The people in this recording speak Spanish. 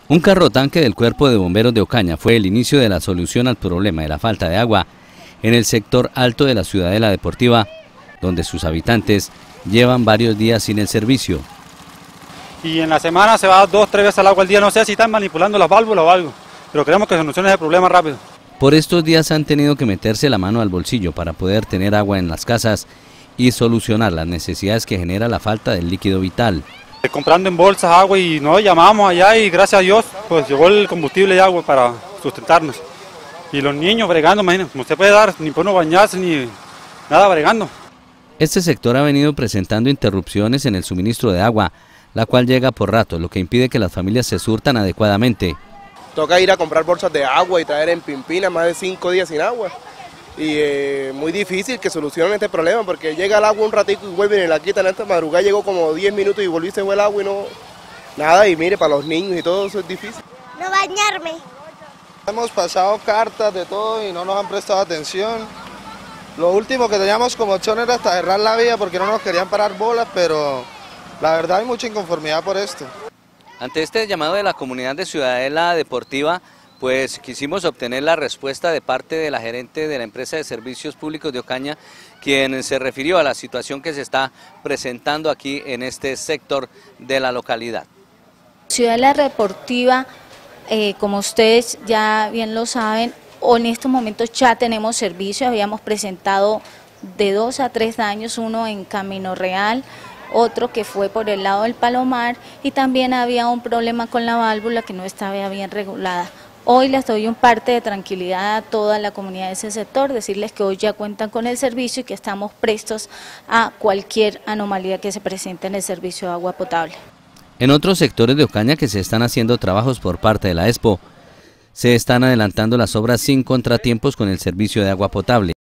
Un carro tanque del Cuerpo de Bomberos de Ocaña fue el inicio de la solución al problema de la falta de agua en el sector alto de la Ciudadela Deportiva, donde sus habitantes llevan varios días sin el servicio. Y en la semana se va 2 o 3 veces al agua al día, no sé si están manipulando las válvulas o algo, pero queremos que solucionen ese problema rápido. Por estos días han tenido que meterse la mano al bolsillo para poder tener agua en las casas y solucionar las necesidades que genera la falta del líquido vital. Comprando en bolsas agua y nos llamamos allá y gracias a Dios pues llegó el combustible y agua para sustentarnos. Y los niños bregando, imagínense, no se puede dar ni por no bañarse ni nada bregando. Este sector ha venido presentando interrupciones en el suministro de agua, la cual llega por rato, lo que impide que las familias se surtan adecuadamente. Toca ir a comprar bolsas de agua y traer en Pimpina más de 5 días sin agua. Y muy difícil que solucionen este problema porque llega el agua un ratico y vuelven y la quitan. Esta madrugada llegó como 10 minutos y volvió y se fue el agua y no... Nada, y mire, para los niños y todo eso es difícil. No bañarme. Hemos pasado cartas de todo y no nos han prestado atención. Lo último que teníamos como opción era hasta cerrar la vía porque no nos querían parar bolas, pero la verdad hay mucha inconformidad por esto. Ante este llamado de la comunidad de Ciudadela Deportiva, pues quisimos obtener la respuesta de parte de la gerente de la empresa de servicios públicos de Ocaña, quien se refirió a la situación que se está presentando aquí en este sector de la localidad. Ciudadela Deportiva, como ustedes ya bien lo saben, en estos momentos ya tenemos servicio, habíamos presentado de 2 a 3 daños, uno en Camino Real, otro que fue por el lado del Palomar y también había un problema con la válvula que no estaba bien regulada. Hoy les doy un parte de tranquilidad a toda la comunidad de ese sector, decirles que hoy ya cuentan con el servicio y que estamos prestos a cualquier anomalía que se presente en el servicio de agua potable. En otros sectores de Ocaña que se están haciendo trabajos por parte de la ESPO, se están adelantando las obras sin contratiempos con el servicio de agua potable.